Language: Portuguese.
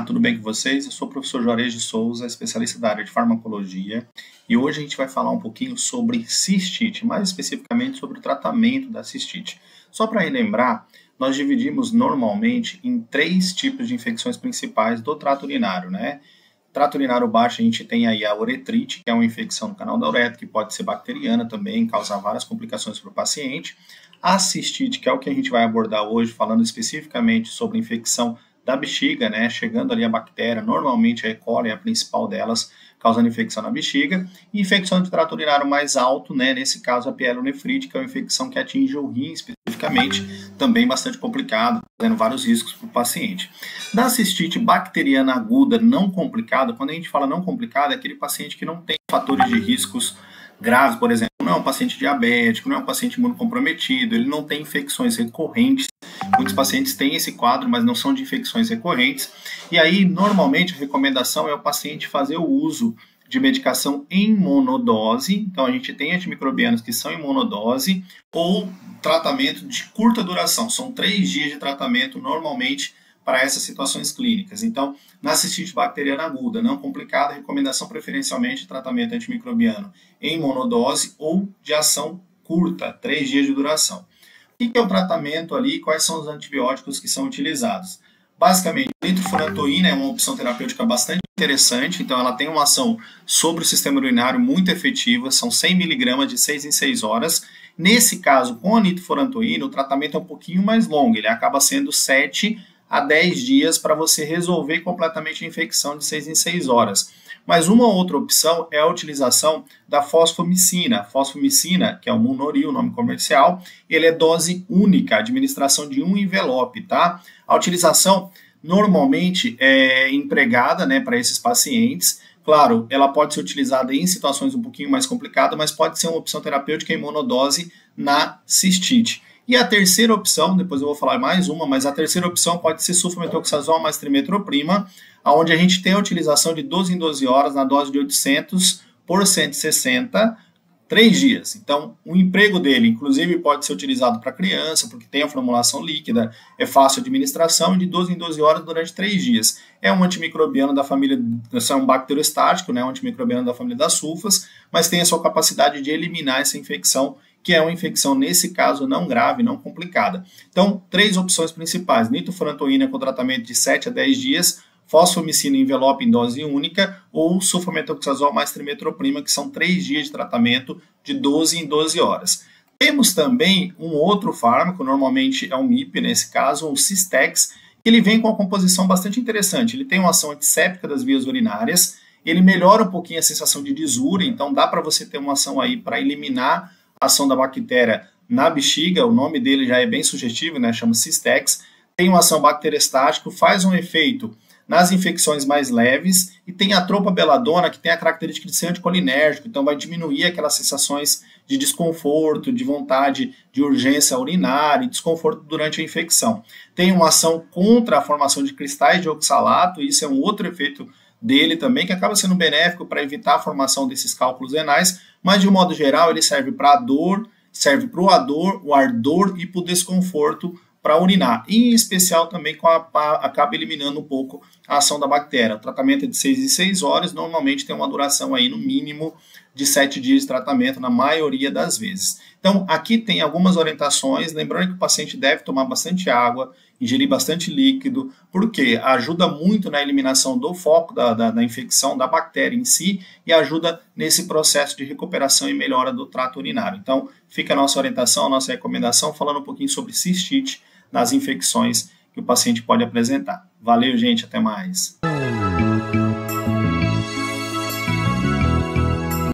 tudo bem com vocês? Eu sou o professor Juarez de Souza, especialista da área de farmacologia, e hoje a gente vai falar um pouquinho sobre cistite, mais especificamente sobre o tratamento da cistite. Só para relembrar, nós dividimos normalmente em 3 tipos de infecções principais do trato urinário, né? Trato urinário baixo, a gente tem aí a uretrite, que é uma infecção no canal da uretra, que pode ser bacteriana também, causar várias complicações para o paciente. A cistite, que é o que a gente vai abordar hoje, falando especificamente sobre infecção da bexiga, né, chegando ali a bactéria, normalmente a E. coli é a principal delas, causando infecção na bexiga, e infecção de trato urinário mais alto, né, nesse caso a pielonefrite, que é uma infecção que atinge o rim especificamente, também bastante complicado, trazendo vários riscos para o paciente. Da cistite bacteriana aguda não complicada, quando a gente fala não complicada, é aquele paciente que não tem fatores de riscos graves, por exemplo, não é um paciente diabético, não é um paciente imunocomprometido, ele não tem infecções recorrentes. Muitos pacientes têm esse quadro, mas não são de infecções recorrentes. E aí, normalmente, a recomendação é o paciente fazer o uso de medicação em monodose. Então, a gente tem antimicrobianos que são em monodose ou tratamento de curta duração. São 3 dias de tratamento, normalmente, para essas situações clínicas. Então, na cistite bacteriana aguda, não complicada, recomendação preferencialmente de tratamento antimicrobiano em monodose ou de ação curta, 3 dias de duração. O que é o tratamento ali? Quais são os antibióticos que são utilizados? Basicamente, a nitrofurantoína é uma opção terapêutica bastante interessante, então ela tem uma ação sobre o sistema urinário muito efetiva, são 100 mg de 6 em 6 horas. Nesse caso, com a nitrofurantoína, o tratamento é um pouquinho mais longo, ele acaba sendo 7 a 10 dias para você resolver completamente a infecção de 6 em 6 horas. Mas uma outra opção é a utilização da fosfomicina. Fosfomicina, que é o Munoril, o nome comercial, ele é dose única, administração de um envelope, tá? A utilização normalmente é empregada, né, para esses pacientes. Claro, ela pode ser utilizada em situações um pouquinho mais complicadas, mas pode ser uma opção terapêutica em monodose na cistite. E a terceira opção, depois eu vou falar mais uma, mas a terceira opção pode ser sulfametoxazol mais trimetroprima, onde a gente tem a utilização de 12 em 12 horas na dose de 800 por 160, 3 dias. Então, o emprego dele, inclusive, pode ser utilizado para criança, porque tem a formulação líquida, é fácil de administração, e de 12 em 12 horas durante 3 dias. É um antimicrobiano da família, é um bacteriostático, né, um antimicrobiano da família das sulfas, mas tem a sua capacidade de eliminar essa infecção, que é uma infecção, nesse caso, não grave, não complicada. Então, 3 opções principais: nitrofurantoína com tratamento de 7 a 10 dias, fosfomicina em envelope em dose única ou sulfametoxazol mais trimetroprima, que são 3 dias de tratamento de 12 em 12 horas. Temos também um outro fármaco, normalmente é um MIP, nesse caso, um Cistex, que ele vem com uma composição bastante interessante. Ele tem uma ação antisséptica das vias urinárias, ele melhora um pouquinho a sensação de desúria, então dá para você ter uma ação aí para eliminar a ação da bactéria na bexiga. O nome dele já é bem sugestivo, né? Chama Cistex. Tem uma ação bacteriostática, faz um efeito nas infecções mais leves, e tem a tropabeladona, que tem a característica de ser anticolinérgico, então vai diminuir aquelas sensações de desconforto, de vontade de urgência urinária e desconforto durante a infecção. Tem uma ação contra a formação de cristais de oxalato, isso é um outro efeito dele também, que acaba sendo benéfico para evitar a formação desses cálculos renais, mas de um modo geral ele serve para a dor, serve para o ardor e para o desconforto para urinar, e em especial também acaba eliminando um pouco a ação da bactéria. O tratamento é de 6 em 6 horas, normalmente tem uma duração aí no mínimo de 7 dias de tratamento na maioria das vezes. Então aqui tem algumas orientações, lembrando que o paciente deve tomar bastante água, ingerir bastante líquido, porque ajuda muito na eliminação do foco da infecção, da bactéria em si, e ajuda nesse processo de recuperação e melhora do trato urinário. Então fica a nossa orientação, a nossa recomendação, falando um pouquinho sobre cistite, nas infecções que o paciente pode apresentar. Valeu, gente, até mais.